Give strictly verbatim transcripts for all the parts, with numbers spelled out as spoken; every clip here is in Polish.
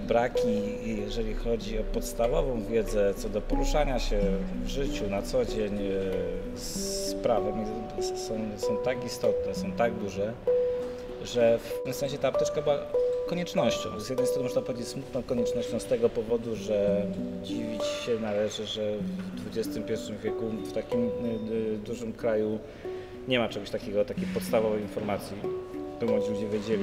braki, jeżeli chodzi o podstawową wiedzę co do poruszania się w życiu na co dzień z prawem są, są tak istotne, są tak duże, że w pewnym sensie ta apteczka była koniecznością. Z jednej strony można powiedzieć smutną koniecznością z tego powodu, że dziwić się należy, że w dwudziestym pierwszym wieku w takim dużym kraju nie ma czegoś takiego, takiej podstawowej informacji, by młodzi ludzie wiedzieli,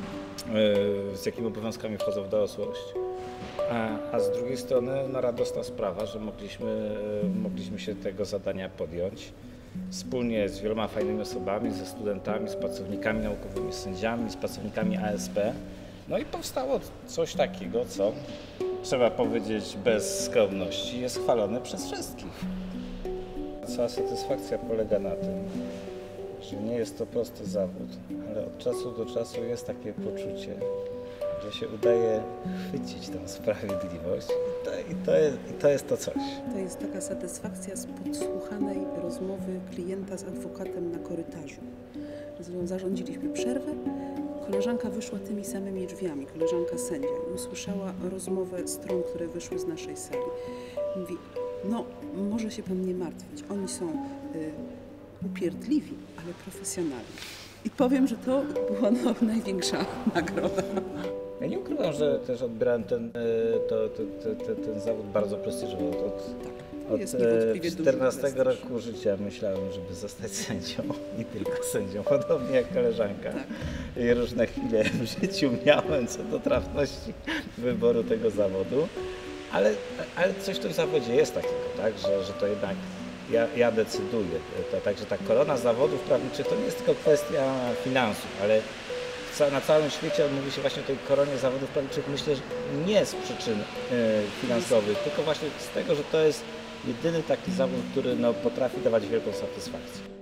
z jakimi obowiązkami wchodzą w dorosłość. A, a z drugiej strony no, radosna sprawa, że mogliśmy, mogliśmy się tego zadania podjąć wspólnie z wieloma fajnymi osobami, ze studentami, z pracownikami naukowymi, z sędziami, z pracownikami A S P. No i powstało coś takiego, co trzeba powiedzieć bez skromności, jest chwalone przez wszystkich. Cała satysfakcja polega na tym, że nie jest to prosty zawód, ale od czasu do czasu jest takie poczucie, że się udaje chwycić tę sprawiedliwość i to, i to, jest, i to jest to coś. To jest taka satysfakcja z podsłuchanej rozmowy klienta z adwokatem na korytarzu. Zarządziliśmy przerwę, koleżanka wyszła tymi samymi drzwiami, koleżanka sędzia, i usłyszała rozmowę stron, które wyszły z naszej sali. Mówi, no może się pan nie martwić, oni są y, upierdliwi, ale profesjonalni. I powiem, że to była no, największa nagroda. Ja nie ukrywam, że też odbierałem ten, to, to, to, to, ten zawód bardzo prestiżowo. Od, tak, jest od czternastego roku życia myślałem, żeby zostać sędzią, nie tylko sędzią, podobnie jak koleżanka. Tak. I różne chwile w życiu miałem co do trafności wyboru tego zawodu, ale, ale coś w tym zawodzie jest takiego, tak, że, że to jednak ja, ja decyduję. Także ta korona zawodów prawniczych to nie jest tylko kwestia finansów, ale na całym świecie mówi się właśnie o tej koronie zawodów prawniczych, myślę, że nie z przyczyn finansowych, tylko właśnie z tego, że to jest jedyny taki zawód, który no, potrafi dawać wielką satysfakcję.